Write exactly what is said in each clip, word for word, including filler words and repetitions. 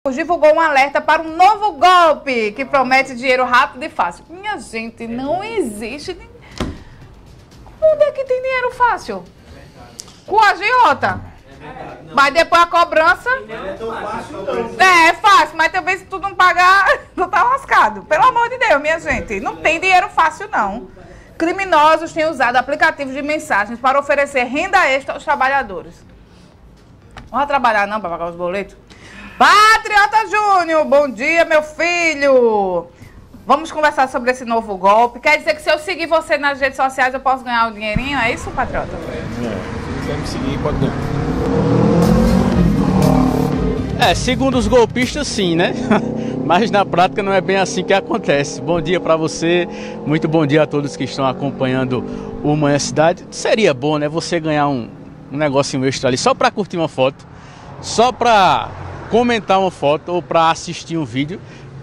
Divulgou um alerta para um novo golpe que promete dinheiro rápido e fácil. Minha gente, não existe. Onde é que tem dinheiro fácil? Com a agiota. Mas depois a cobrança. É, é fácil, mas também se tu não pagar, tu tá lascado. Pelo amor de Deus, minha gente. Não tem dinheiro fácil, não. Criminosos têm usado aplicativos de mensagens para oferecer renda extra aos trabalhadores. Não vai trabalhar não para pagar os boletos? Patriota Júnior, bom dia, meu filho. Vamos conversar sobre esse novo golpe. Quer dizer que se eu seguir você nas redes sociais eu posso ganhar um dinheirinho? É isso, Patriota? É, se quiser me seguir, pode ganhar. É, segundo os golpistas, sim, né? Mas na prática não é bem assim que acontece. Bom dia para você, muito bom dia a todos que estão acompanhando o Manhã Cidade. Seria bom, né, você ganhar um, um negocinho extra ali só para curtir uma foto, só para comentar uma foto ou para assistir um vídeo.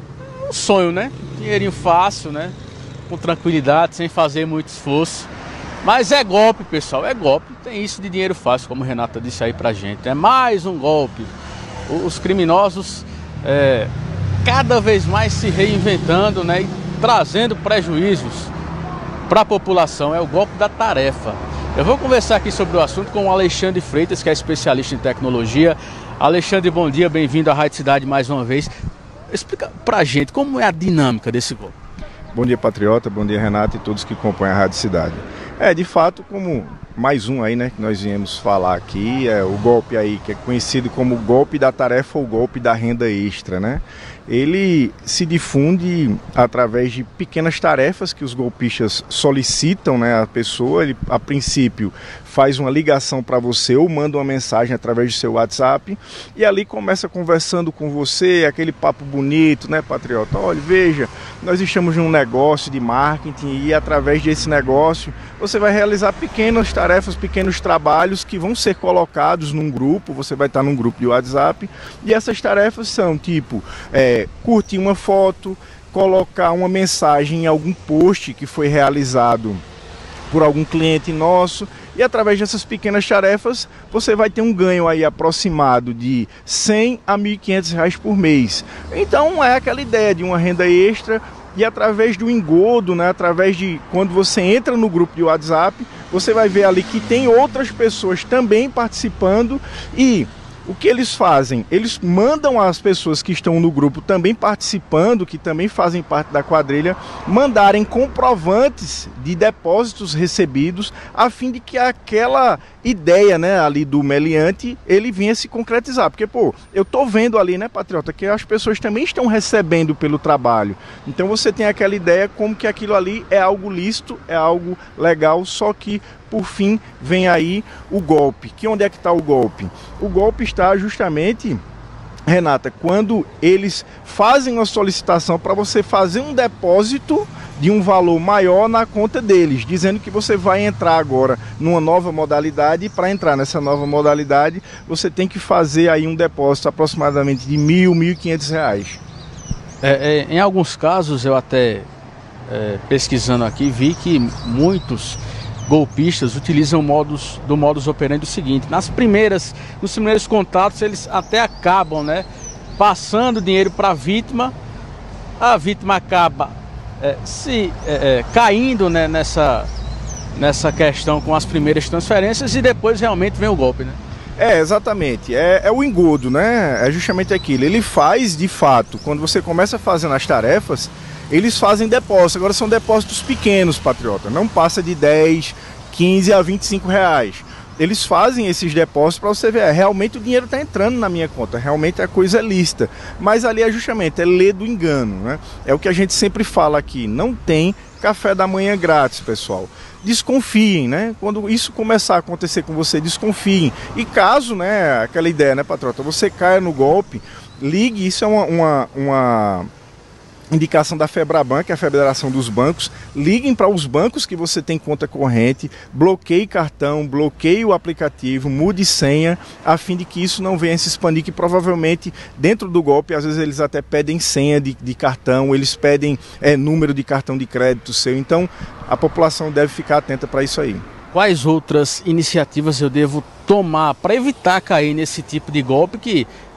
Um sonho, né? Dinheirinho fácil, né? Com tranquilidade, sem fazer muito esforço. Mas é golpe, pessoal, é golpe. Tem isso de dinheiro fácil, como a Renata disse aí pra gente. É mais um golpe. Os criminosos é, cada vez mais se reinventando, né? E trazendo prejuízos para a população. É o golpe da tarefa. Eu vou conversar aqui sobre o assunto com o Alexandre Freitas, que é especialista em tecnologia. Alexandre, bom dia, bem-vindo à Rádio Cidade mais uma vez. Explica pra gente como é a dinâmica desse golpe. Bom dia, Patriota, bom dia, Renato e todos que acompanham a Rádio Cidade. É, de fato, como mais um aí, né, que nós viemos falar aqui, é o golpe aí, que é conhecido como o golpe da tarefa ou golpe da renda extra, né? Ele se difunde através de pequenas tarefas que os golpistas solicitam, né, a pessoa. Ele, a princípio, faz uma ligação para você ou manda uma mensagem através do seu WhatsApp e ali começa conversando com você, aquele papo bonito, né, Patriota? Olha, veja, nós estamos num negócio de marketing e através desse negócio você vai realizar pequenas tarefas, pequenos trabalhos que vão ser colocados num grupo, você vai estar num grupo de WhatsApp e essas tarefas são tipo, é, curtir uma foto, colocar uma mensagem em algum post que foi realizado por algum cliente nosso e através dessas pequenas tarefas você vai ter um ganho aí aproximado de cem a mil e quinhentos reais por mês. Então é aquela ideia de uma renda extra e através do engodo, né, através de quando você entra no grupo de WhatsApp, você vai ver ali que tem outras pessoas também participando e o que eles fazem? Eles mandam as pessoas que estão no grupo também participando, que também fazem parte da quadrilha, mandarem comprovantes de depósitos recebidos, a fim de que aquela ideia, né, ali do meliante, ele venha se concretizar. Porque, pô, eu tô vendo ali, né, Patriota, que as pessoas também estão recebendo pelo trabalho. Então você tem aquela ideia como que aquilo ali é algo lícito, é algo legal, só que por fim, vem aí o golpe. Que onde é que está o golpe? O golpe está justamente, Renata, quando eles fazem uma solicitação para você fazer um depósito de um valor maior na conta deles, dizendo que você vai entrar agora numa nova modalidade e para entrar nessa nova modalidade você tem que fazer aí um depósito aproximadamente de mil, mil e quinhentos reais. É, é, em alguns casos, eu até é, pesquisando aqui, vi que muitos golpistas utilizam modus, do modus operandi o seguinte: nas primeiras, nos primeiros contatos eles até acabam, né, passando dinheiro para a vítima, a vítima acaba é, se é, é, caindo, né, nessa, nessa questão com as primeiras transferências e depois realmente vem o golpe, né? É, exatamente, é, é o engodo, né, é justamente aquilo, ele faz de fato, quando você começa fazendo as tarefas, eles fazem depósitos, agora são depósitos pequenos, Patriota, não passa de dez, quinze a vinte e cinco reais. Eles fazem esses depósitos para você ver, é, realmente o dinheiro está entrando na minha conta, realmente a coisa é lícita. Mas ali é justamente, é lei do engano, né? É o que a gente sempre fala aqui, não tem café da manhã grátis, pessoal. Desconfiem, né? Quando isso começar a acontecer com você, desconfiem. E caso, né, aquela ideia, né, Patriota, você caia no golpe, ligue, isso é uma... uma, uma indicação da FEBRABAN, que é a Federação dos Bancos. Liguem para os bancos que você tem conta corrente, bloqueie cartão, bloqueie o aplicativo, mude senha, a fim de que isso não venha se expandir, que provavelmente dentro do golpe, às vezes eles até pedem senha de, de cartão, eles pedem é, número de cartão de crédito seu, então a população deve ficar atenta para isso aí. Quais outras iniciativas eu devo tomar para evitar cair nesse tipo de golpe que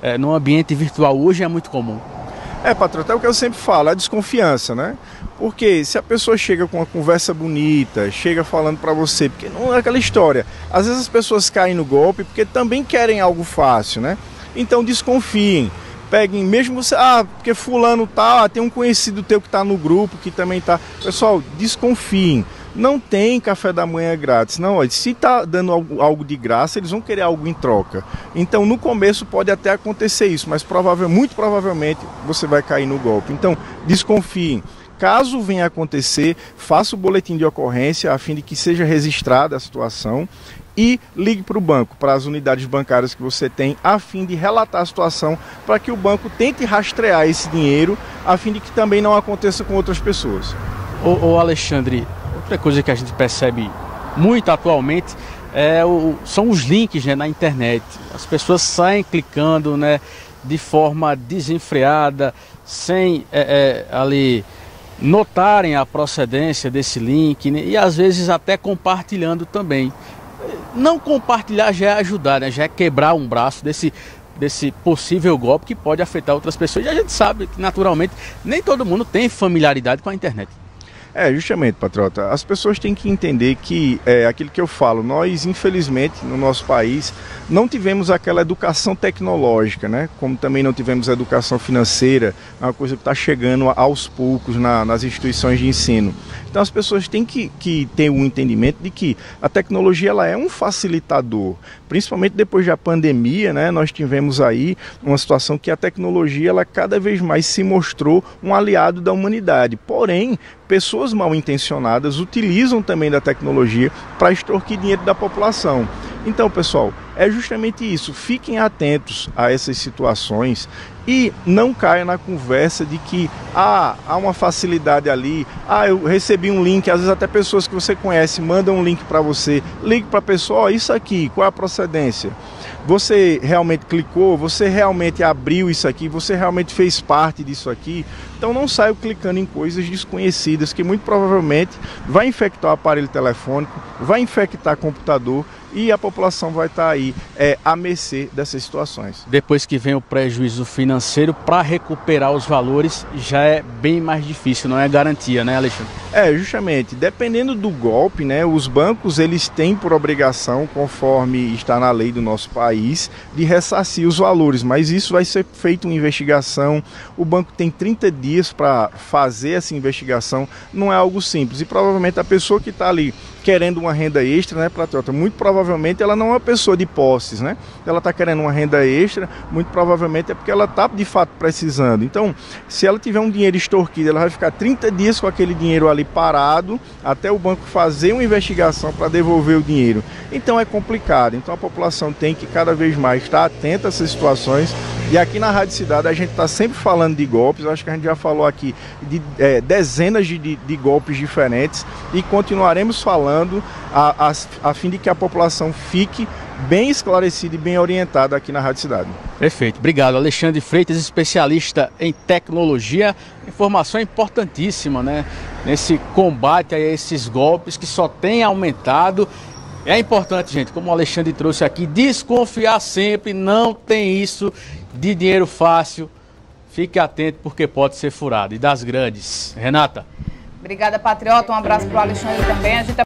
é, no ambiente virtual hoje é muito comum. É, Patrota, é o que eu sempre falo, a desconfiança, né? Porque se a pessoa chega com uma conversa bonita, chega falando pra você, porque não é aquela história, às vezes as pessoas caem no golpe porque também querem algo fácil, né? Então desconfiem, peguem, mesmo você, ah, porque fulano tá, ah, tem um conhecido teu que tá no grupo, que também tá, pessoal, desconfiem. Não tem café da manhã grátis, não, olha, se está dando algo, algo de graça, eles vão querer algo em troca. Então, no começo pode até acontecer isso, mas provável, muito provavelmente você vai cair no golpe. Então, desconfiem. Caso venha a acontecer, faça o boletim de ocorrência a fim de que seja registrada a situação e ligue para o banco, para as unidades bancárias que você tem, a fim de relatar a situação, para que o banco tente rastrear esse dinheiro, a fim de que também não aconteça com outras pessoas. Ô, ô Alexandre, outra coisa que a gente percebe muito atualmente é o, são os links, né, na internet. As pessoas saem clicando, né, de forma desenfreada, sem é, é, ali notarem a procedência desse link, né, e às vezes até compartilhando também. Não compartilhar já é ajudar, né, já é quebrar um braço desse, desse possível golpe que pode afetar outras pessoas. E a gente sabe que naturalmente nem todo mundo tem familiaridade com a internet. É, justamente, Patrota, as pessoas têm que entender que, é aquilo que eu falo, nós, infelizmente, no nosso país, não tivemos aquela educação tecnológica, né? Como também não tivemos educação financeira, é uma coisa que está chegando aos poucos na, nas instituições de ensino. Então as pessoas têm que, que ter um entendimento de que a tecnologia ela é um facilitador, principalmente depois da pandemia, né? Nós tivemos aí uma situação que a tecnologia ela cada vez mais se mostrou um aliado da humanidade, porém, pessoas mal intencionadas utilizam também da tecnologia para extorquir dinheiro da população. Então, pessoal, é justamente isso. Fiquem atentos a essas situações e não caia na conversa de que ah, há uma facilidade ali, ah, eu recebi um link, às vezes até pessoas que você conhece mandam um link para você, ligue para a pessoa, ó, isso aqui, qual é a procedência? Você realmente clicou, você realmente abriu isso aqui, você realmente fez parte disso aqui. Então não saia clicando em coisas desconhecidas que muito provavelmente vai infectar o aparelho telefônico, vai infectar computador e a população vai estar aí é, à mercê dessas situações. Depois que vem o prejuízo financeiro, para recuperar os valores já é bem mais difícil, não é garantia, né, Alexandre? É, justamente, dependendo do golpe, né, os bancos eles têm por obrigação, conforme está na lei do nosso país, de ressarcir os valores, mas isso vai ser feito uma investigação, o banco tem trinta dias para fazer essa investigação, não é algo simples, e provavelmente a pessoa que está ali querendo uma renda extra, né, Patrota, muito provavelmente ela não é uma pessoa de posses, né, ela está querendo uma renda extra, muito provavelmente é porque ela está de fato precisando. Então, se ela tiver um dinheiro extorquido, ela vai ficar trinta dias com aquele dinheiro ali parado, até o banco fazer uma investigação para devolver o dinheiro. Então é complicado, então a população tem que cada vez mais estar atenta a essas situações. E aqui na Rádio Cidade a gente está sempre falando de golpes, eu acho que a gente já falou aqui de é, dezenas de, de, de golpes diferentes e continuaremos falando a, a, a fim de que a população fique bem esclarecida e bem orientada aqui na Rádio Cidade. Perfeito, obrigado. Alexandre Freitas, especialista em tecnologia, informação importantíssima, né? Nesse combate a esses golpes que só tem aumentado. É importante, gente, como o Alexandre trouxe aqui, desconfiar sempre, não tem isso de dinheiro fácil. Fique atento porque pode ser furado. E das grandes. Renata. Obrigada, Patriota. Um abraço para o Alexandre também. A gente